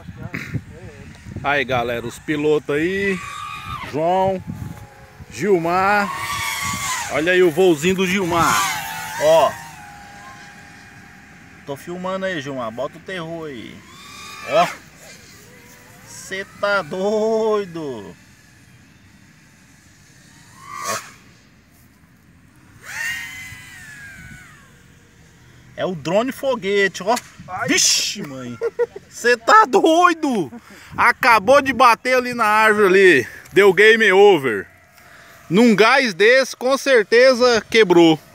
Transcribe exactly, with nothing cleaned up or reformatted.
Aí, galera, os pilotos aí. João, Gilmar. Olha aí o voozinho do Gilmar. Ó. Tô filmando aí, Gilmar. Bota o terror aí. Ó. Cê tá doido. É o drone foguete, ó. Ai. Vixe, mãe. Você tá doido? Acabou de bater ali na árvore ali. Deu game over. Num gás desse, com certeza quebrou.